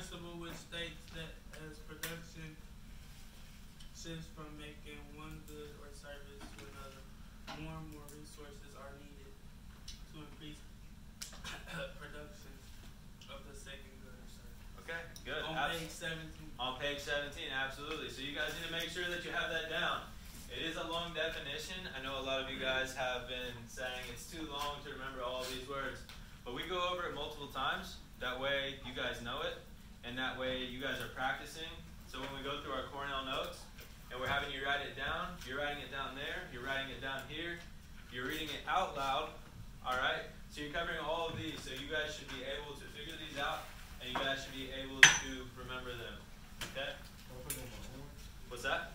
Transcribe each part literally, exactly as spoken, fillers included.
principle which states that as production shifts from making one good or service to another, more and more resources are needed to increase production of the second good or service. Okay, good. On Abs page seventeen. On page seventeen, absolutely. So you guys need to make sure that you have that down. It is a long definition. I know a lot of you guys have been saying it's too long to remember all these words. But we go over it multiple times. That way you guys know it. And that way you guys are practicing. So when we go through our Cornell notes and we're having you write it down, you're writing it down there, you're writing it down here, you're reading it out loud. Alright? So you're covering all of these. So you guys should be able to figure these out and you guys should be able to remember them. Okay? What's that?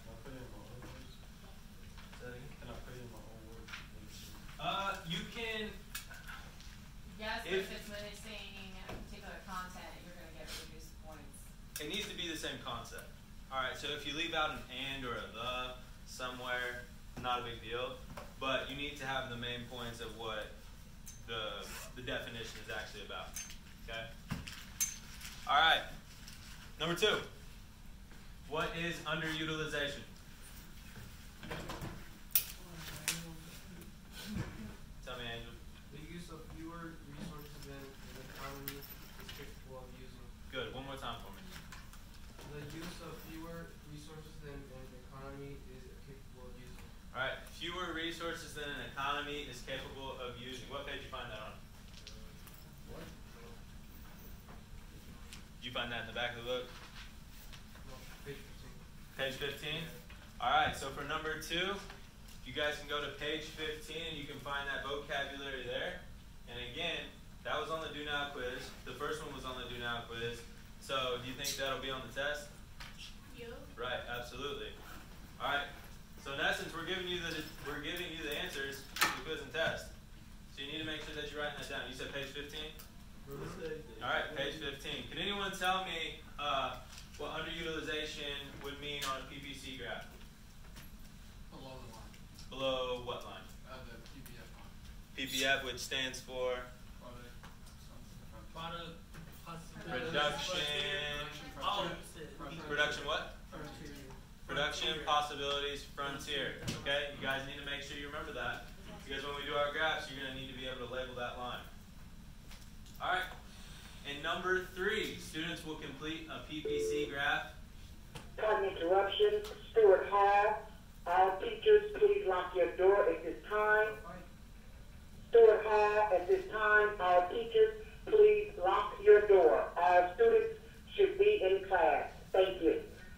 Can I put in my own words? Uh, you can. Yes, if, if it's missing a particular content, you're going to get reduced points. It needs to be the same concept. All right. So if you leave out an and or a the somewhere, not a big deal. But you need to have the main points of what the the definition is actually about. Okay. All right. Number two. What is underutilization? Tell me, Angel. The use of fewer resources than an economy is capable of using. Good. One more time for me. The use of fewer resources than an economy is capable of using. All right. Fewer resources than an economy is capable of using. What page did you find that on? What? Did you find that in the back of the book? No, page fifteen. Page fifteen? All right. So for number two, you guys can go to page fifteen and you can find that vocabulary there. And again, that was on the Do Now quiz. The first one was on the Do Now quiz. So do you think that'll be on the test? You? Right, absolutely. All right. So in essence, we're giving you the we're giving you the answers to the quiz and test. So you need to make sure that you're writing that down. You said page fifteen? All right, page fifteen. Can anyone tell me uh, what underutilization would mean on a P P C graph? Below the line. Below what line? Uh, the P P F line. P P F, which stands for Product. Something. Product, production. Oh, Production what? Frontier. Production, possibilities, frontier. Okay, you guys need to make sure you remember that. Because when we do our graphs, you're going to need to be able to label that line. All right. And number three, students will complete a P P C graph. Pardon interruption. Stuart Hall. All teachers, please lock your door at this time. Stuart Hall, at this time, all teachers, please lock your door. All students should be in class. Thank you.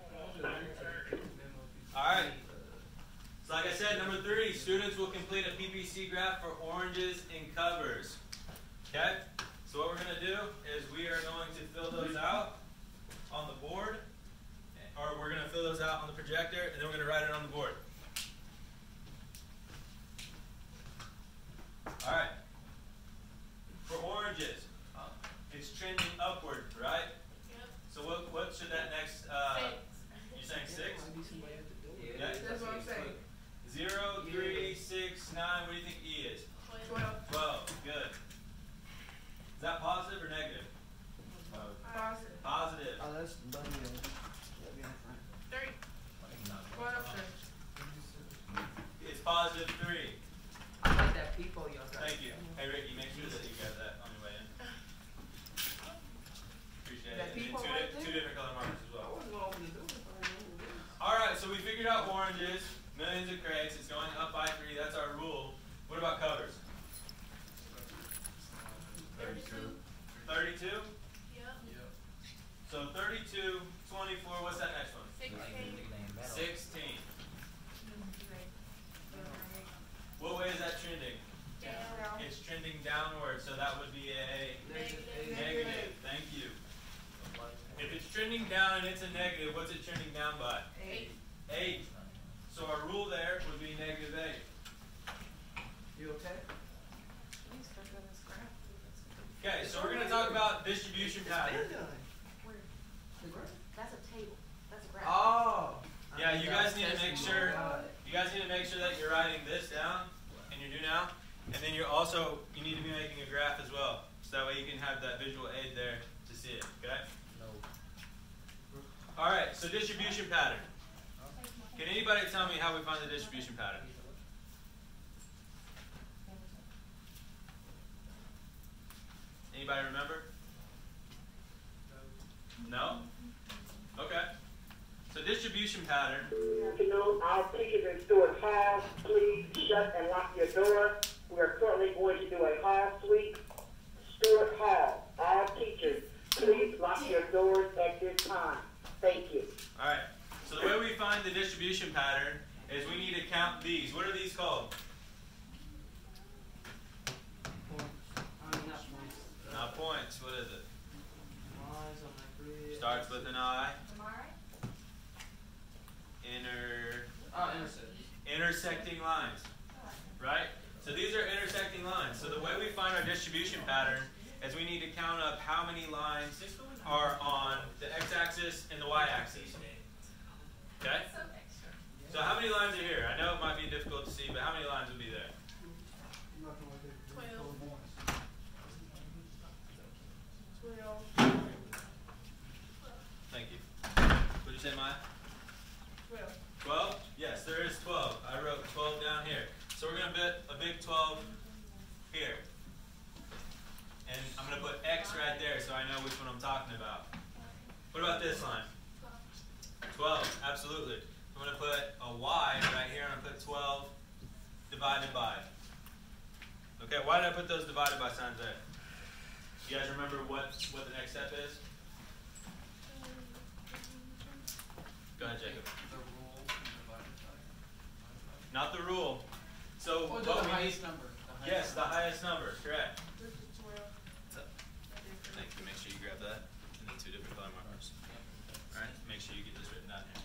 All right. So like I said, number three, students will complete a P P C graph for oranges and covers. Okay? So what we're going to do is we are going to fill those out on the board, or we're going to fill those out on the projector, and then we're going to write it on the board. All right. For oranges, it's trending upward, right? Yep. So what, what should that next, uh, Six. you're saying six? Yeah, That's what I'm saying. Zero, three, six, nine, what do you think E is? Twelve. Twelve, good. Is that positive or negative? Positive. Positive. Oh, that's bunny. Three. What up, sir? It's positive three. I like that people y'all got. Thank you. Hey Ricky, make sure that you got that on your way in. Appreciate That it. And people two, right di- two there? different color markers as I well. wasn't gonna open the door if I didn't know what it is. Alright, so we figured out oranges, millions of crates, it's going up by three, that's our rule. What about covers? Thirty-two. thirty-two? Yep. Yep. So thirty-two, twenty-four, what's that next one? Sixteen. sixteen. What way is that trending? Down. It's trending downward, so that would be a Negative. negative. Thank you. If it's trending down and it's a negative, what's it trending down by? Eight. Eight. So our rule there would be negative eight. You okay? Okay, so we're going to talk about distribution patterns. That's a table. That's a graph. Oh. Yeah, you guys need to make sure Got it. you guys need to make sure that you're writing this down and you do now, and then you're also you need to be making a graph as well, so that way you can have that visual aid there to see it. Okay. No. All right, so distribution pattern. Can anybody tell me how we find the distribution pattern? Anybody remember? No? Okay. So distribution pattern. Good afternoon. Our teachers in Stewart Hall, please shut and lock your door. We are currently going to do a hall sweep. Stewart Hall, all teachers, please lock your doors at this time. Thank you. All right. So the way we find the distribution pattern is we need to count these. What are these called? Points. I mean, not points. Not points. What is it? Lines on my grid. Starts with an I. Tomorrow? Inter Oh, intersect. intersecting lines. Right? So these are intersecting lines. So the way we find our distribution pattern is we need to count up how many lines are on the x-axis and the y-axis. Okay? So how many lines are here? I know it might be difficult to see, but how many lines would be there? Thank you. What did you say, Maya? Twelve. twelve? Yes, there is twelve. I wrote twelve down here. So we're going to put a big twelve here. And I'm going to put X right there so I know which one I'm talking about. What about this line? twelve, absolutely. I'm going to put a Y right here. I'm going to put twelve divided by. Okay, why did I put those divided by signs there? You guys remember what, what the next step is? Go ahead, Jacob. The rule divided by. Not the rule. So Oh, what the we highest need, number. The yes, highest the number. highest number, correct. This is twelve. Thank you. Make sure you grab that and then two different color markers. All right. Make sure you get this written down here.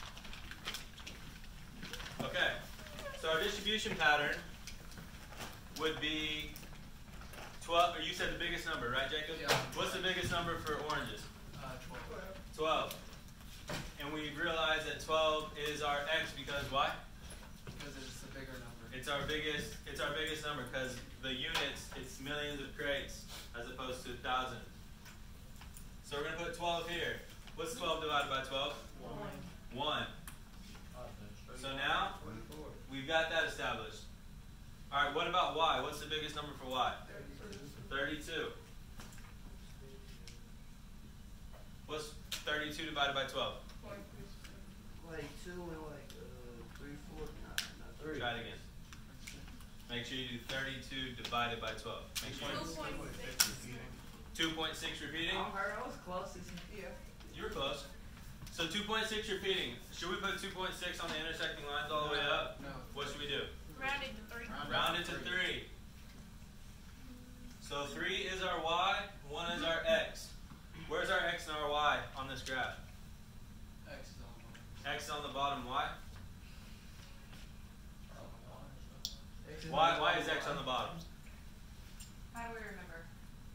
Okay. So our distribution pattern would be twelve. Or you said the biggest number, right, Jacob? Yeah. What's the biggest number for oranges? Uh, twelve. twelve. And we realize that twelve is our X because why? Because it's the bigger number. It's our biggest. It's our biggest number because the units. It's millions of crates as opposed to thousands. So we're gonna put twelve here. What's twelve divided by twelve? One. One. So now we've got that established. All right. What about Y? What's the biggest number for Y? Thirty-two. What's thirty-two divided by twelve? Like two and like uh, three, four, not, not three. Try it again. Make sure you do thirty-two divided by twelve. Make sure Two point six. two point six repeating. I heard I was close. Yeah. You were close. So two point six repeating. Should we put two point six on the intersecting lines all the way up? No. What should we do? Round it to three. Round it to three. So three is our Y, one is our X. Where's our X and our Y on this graph? X is on one. X on the bottom, Y? X is Why, on why the is X on the bottom? How do we remember?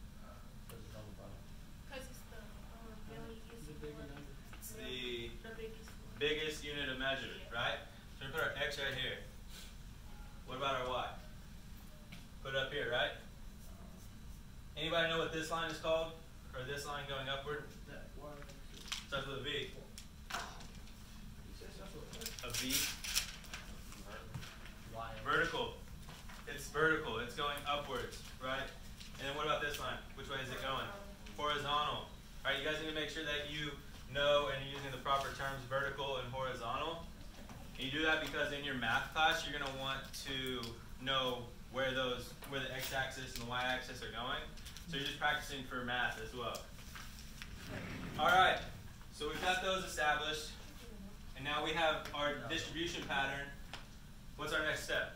Cause it's the, um, really, it's The bigger number. It's the the biggest one. biggest unit of measurement, right? So we put our X right here. What about our Y? Put it up here, right? Anybody know what this line is called? Or this line going upward? That one. Starts with a V. A V. Vertical. It's vertical. It's going upwards, right? And then what about this line? Which way is it going? Horizontal. All right, you guys need to make sure that you know and you're using the proper terms, vertical and horizontal. And you do that because in your math class, you're going to want to know where those, where the x-axis and the y-axis are going. So you're just practicing for math as well. All right, so we've got those established. And now we have our distribution pattern. What's our next step?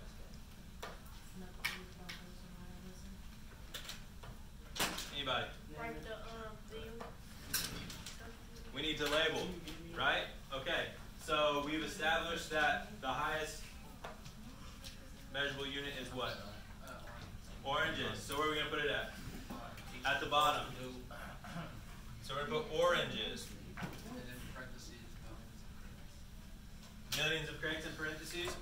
Anybody? Write the, um, thing. We need to label, right? Okay, so we've established that the highest measurable unit is what? Uh, orange. Oranges. So where are we going to put it at? At the bottom. So we're going to put oranges. And then parentheses, millions. Millions of crates in parentheses.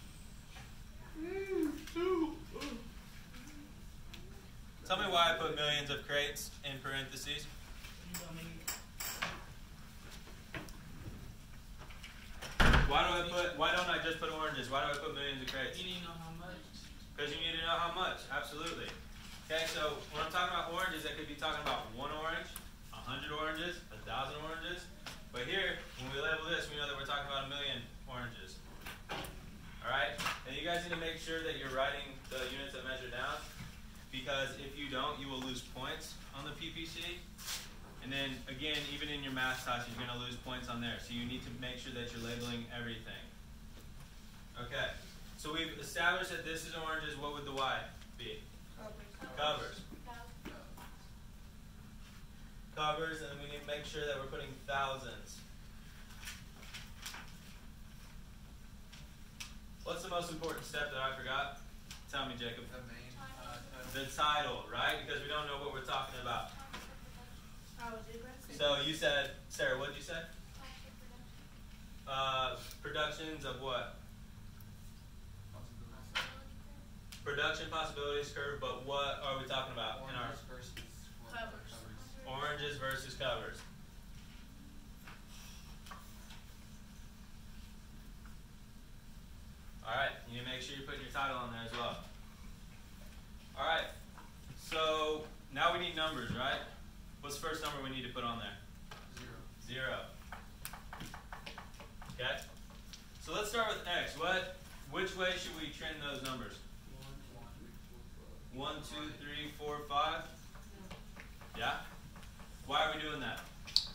Tell me why I put millions of crates in parentheses. Why do I put? Why don't I just put oranges? Why do I put millions of crates? You need to know how much. Because you need to know how much. Absolutely. Okay, so when I'm talking about oranges, I could be talking about one orange, a hundred oranges, a thousand oranges. But here, when we label this, we know that we're talking about a million oranges. Alright? And you guys need to make sure that you're writing the units of measure down, because if you don't, you will lose points on the P P C. And then, again, even in your math class, you're going to lose points on there. So you need to make sure that you're labeling everything. Okay. So we've established that this is oranges. What would the Y be? Covers. Covers, and then we need to make sure that we're putting thousands. What's the most important step that I forgot? Tell me, Jacob. The main, uh, title. The title, right? Because we don't know what we're talking about. So you said, Sarah, what did you say? Uh, productions of what? Production possibilities curve, but what are we talking about in our Oranges versus Covers. oranges versus covers? Alright, you need to make sure you're putting your title on there as well. Alright, so now we need numbers, right? What's the first number we need to put on there? Zero. Zero. Okay? So let's start with X. What, which way should we trend those numbers? One, two, three, four, five? Yeah? Why are we doing that?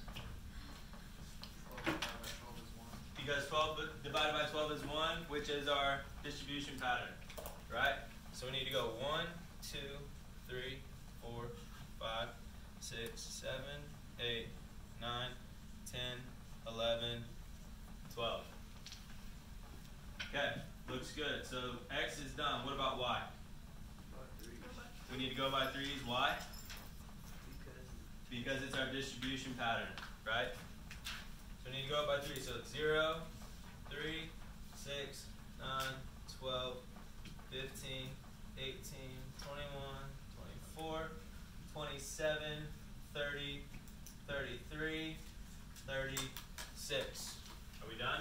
twelve divided by twelve is one. Because twelve divided by twelve is one, which is our distribution pattern, right? So we need to go one, two, three, four, five, six, seven, eight, nine, ten, eleven, twelve. Okay, looks good. So X is done. What about Y? We need to go by threes. Why? Because it's our distribution pattern, right? So we need to go up by three. So it's zero, three, six, nine, twelve, fifteen, eighteen, twenty-one, twenty-four, twenty-seven, thirty, thirty-three, thirty-six. Are we done?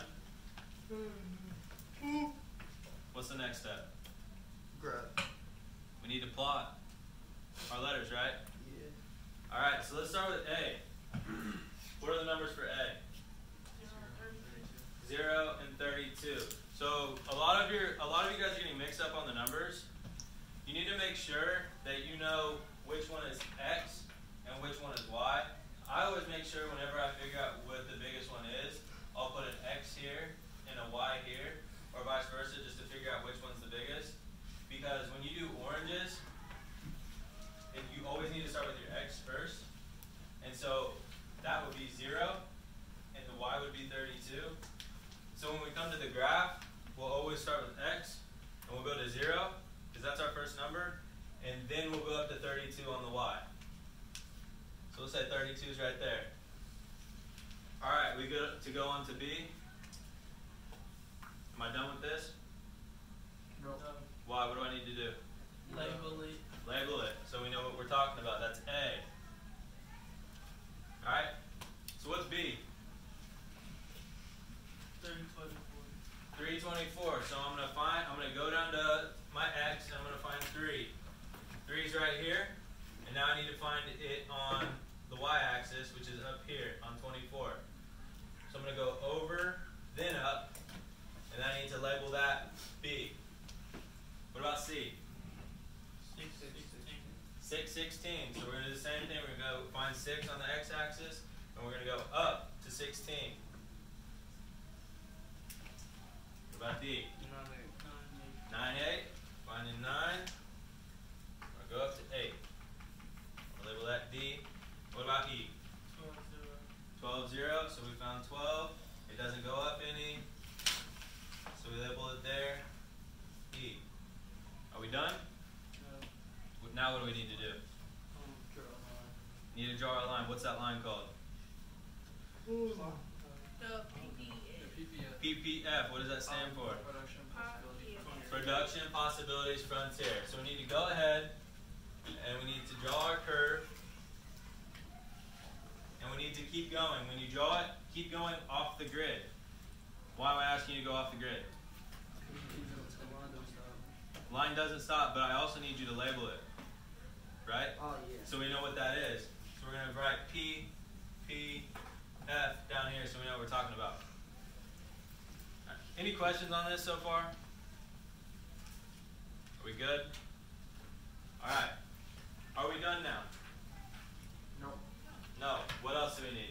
What's the next step? Graph. We need to plot our letters, right? Yeah. All right, so let's start with A. What are the numbers for A? Zero and thirty-two. So a lot of your, a lot of you guys are getting mixed up on the numbers. You need to make sure that you know which one is X and which one is Y. I always make sure whenever I figure out what the biggest one is, I'll put an X here and a Y here, or vice versa, just to figure out which one's the biggest. Because when you do oranges, if you always need to start with your X first. And so that would be zero, and the Y would be thirty-two. So when we come to the graph, we'll always start with X, and we'll go to zero, because that's our first number, and then we'll go up to thirty-two on the Y. So we'll say thirty-two is right there. All right, we go to go on to B. Am I done with this? No. Why? What do I need to do? Label it. Label it, so we know what we're talking about. That's A. All right. So what's B? thirty, twenty-four. three twenty-four. So I'm gonna find. I'm gonna go down to my X, and I'm gonna find three. Three's right here, and now I need to find it on the Y-axis, which is up here on twenty-four. So I'm gonna go over, then up, and I need to label that B. What about C? Six, sixteen. six sixteen. So we're gonna do the same thing. We're gonna go find six on the X-axis, and we're gonna go up to sixteen. What about D? Nine, eight. nine, eight. Finding nine. We're gonna go up to eight. We'll label that D. What about E? twelve, zero. twelve, zero. So we found twelve. It doesn't go up any. So we label it there. E. Are we done? No. Now what do we need to do? Um, draw a line. Need to draw a line. What's that line called? The P P The P P F. P P F. What does that stand for? Production possibility. Production Possibilities Frontier. So we need to go ahead and we need to draw our curve. And we need to keep going. When you draw it, keep going off the grid. Why am I asking you to go off the grid? The line don't stop. Line doesn't stop, but I also need you to label it. Right? Oh, yeah. So we know what that is. So we're going to write P, P, F down here so we know what we're talking about. Right. Any questions on this so far? Are we good? Alright. Are we done now? No. No. What else do we need?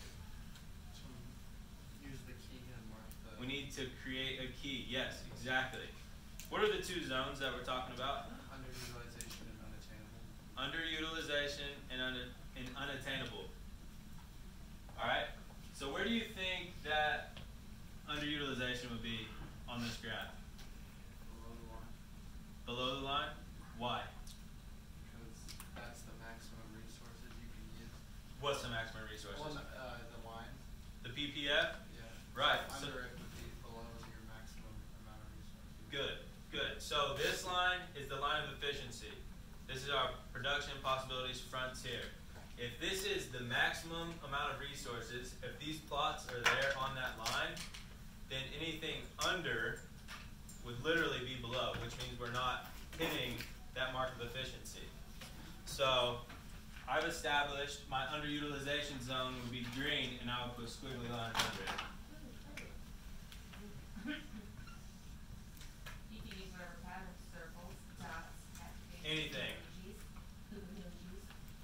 Use the key and mark the. We need to create a key. Yes, exactly. What are the two zones that we're talking about? Underutilization and unattainable. Underutilization and, un and unattainable. Alright? So where do you think that underutilization would be on this graph? Below the line. Below the line? Why? Because that's the maximum resources you can use. What's the maximum resources? Well, uh, the line. The P P F? Yeah. Right. So, Under it would be below your maximum amount of resources. good, good. So this line is the line of efficiency. This is our production possibilities frontier. If this is the maximum amount of resources, if these plots are there on that line, then anything under would literally be below, which means we're not hitting that mark of efficiency. So I've established my underutilization zone would be green, and I would put squiggly lines under it. You can use whatever patterns, circles, dots, hashtags, Anything. emojis, emojis.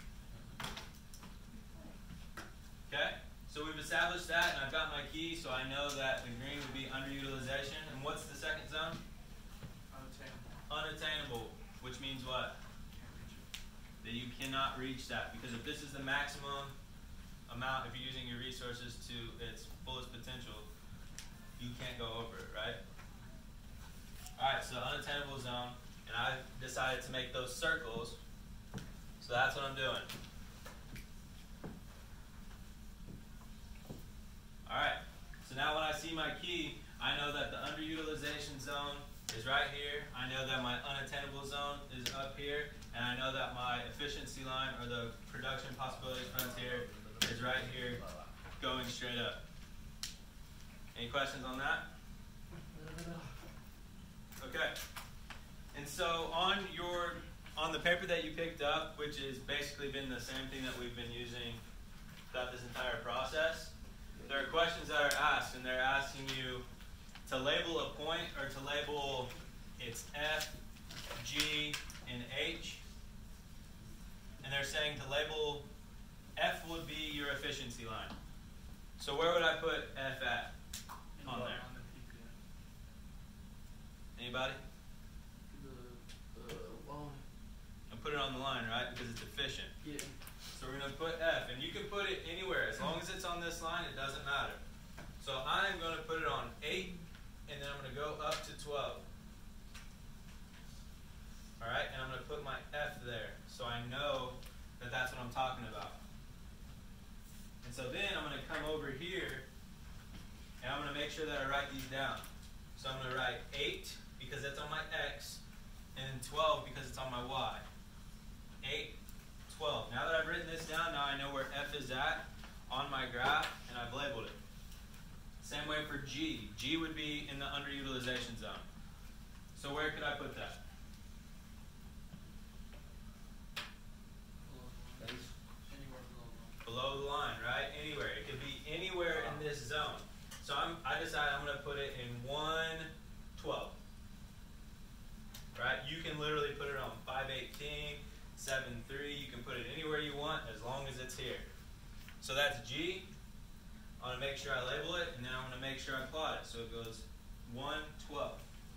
Okay? So we've established that, and I've got my key, so I know that the green would be underutilization. And what's the second zone? Unattainable. Unattainable, which means what? Can't reach it. That you cannot reach that, because if this is the maximum amount, if you're using your resources to its fullest potential, you can't go over it, right? Alright, so unattainable zone, and I decided to make those circles, so that's what I'm doing. Alright, so now when I see my key, I know that the underutilization zone is right here. I know that my unattainable zone is up here. And I know that my efficiency line, or the production possibilities frontier, is right here going straight up. Any questions on that? Okay. And so on your, on the paper that you picked up, which has basically been the same thing that we've been using throughout this entire process, there are questions that are asked, and they're asking you to label a point or to label its F, G, and H. And they're saying to label F would be your efficiency line. So where would I put F at on there? On the P P F. Anybody? The, uh, line. And put it on the line, right? Because it's efficient. Yeah. So we're going to put F, and you can put it anywhere. As long as it's on this line, it doesn't matter. So I'm going to put it on eight, and then I'm going to go up to twelve. All right, and I'm going to put my F there, so I know that that's what I'm talking about. And so then I'm going to come over here, and I'm going to make sure that I write these down. So I'm going to write eight, because that's on my X, and then twelve, because it's on my Y. eight, twelve. Now that I've written this down, now I know where F is at on my graph, and I've labeled it. Same way for G. G would be in the underutilization zone. So where could I put that? Below the line. Anywhere below the line. Below the line, right? Anywhere. It could be anywhere in this zone. So I'm, I decided I'm going to put it in one twelve. Right? You can literally put it on five eighteen, seven three. You can put it anywhere you want as long as it's here. So that's G. I want to make sure I label it, and then I'm going to make sure I plot it. So it goes one twelve.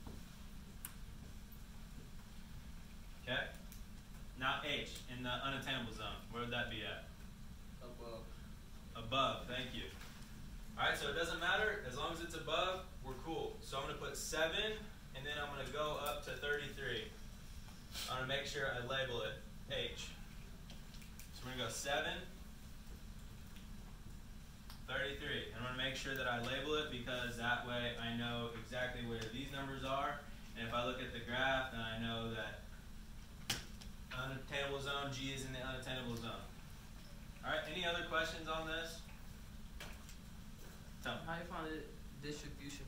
Okay? Now H, in the unattainable zone. Where would that be at? Above. Above, thank you. Alright, so it doesn't matter. As long as it's above, we're cool. So I'm going to put seven, and then I'm going to go up to thirty-three. I'm going to make sure I label it H. So we're going to go seven, thirty-three. And I'm going to make sure that I label it, because that way I know exactly where these numbers are. And if I look at the graph, then I know that unattainable zone, G is in the unattainable zone. Alright, any other questions on this? Tell me. How you find the distribution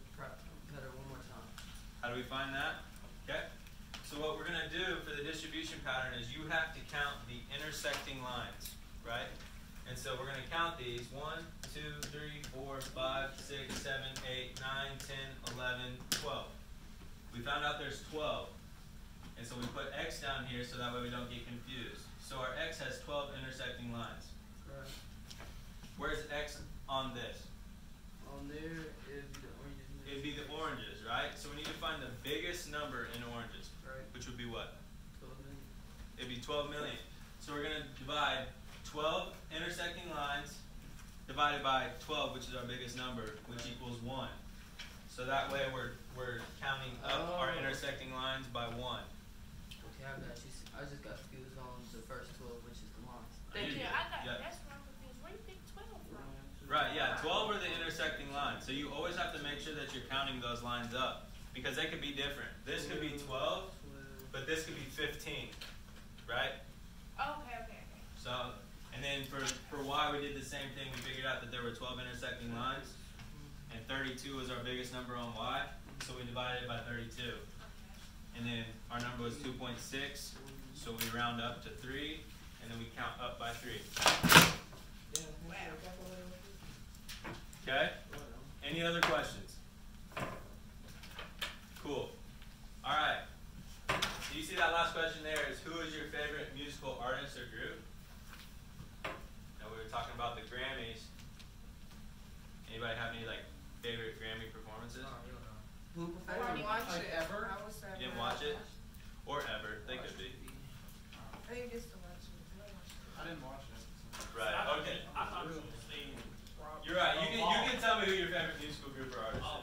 How do we find that? Okay. So what we're going to do for the distribution pattern is you have to count the intersecting lines, right? And so we're going to count these. one, two, three, four, five, six, seven, eight, nine, ten, eleven, twelve. We found out there's twelve. And so we put X down here so that way we don't get confused. So our X has twelve intersecting lines. Right. Where's X on this? On there, it'd be the oranges. It'd be the oranges, right? So we need to find the biggest number in oranges, Right. which would be what? twelve million. It'd be twelve million. So we're going to divide twelve intersecting lines divided by twelve, which is our biggest number, which equals one. So that way we're, we're counting up our Oh. intersecting lines by one. Okay, I got you. I just got confused on the first twelve, which is the lines. Thank you. You- I got, yeah. that's where I'm confused. Where do you think twelve from? Right, yeah, twelve are the intersecting lines. So you always have to make sure that you're counting those lines up because they could be different. This could be twelve, twelve. but this could be fifteen, right? Oh, okay, okay, okay. So, and then for, for Y, we did the same thing. We figured out that there were twelve intersecting lines, and thirty-two was our biggest number on Y, so we divided it by thirty-two. And then our number was two point six, so we round up to three, and then we count up by three. Okay? Any other questions? Cool. All right. So you see that last question there is who is your favorite musical artist or group? Now we were talking about the Grammys. Anybody have any like favorite Grammy performances? Who I preferred? didn't watch Like it. ever? I was sad You didn't when I watch it? watched Or ever. They could be. I didn't get to watch it. I watched it. I didn't watch it. Right. Okay. I thought you were saying. You're right. You can you can tell me who your favorite musical group or artist is.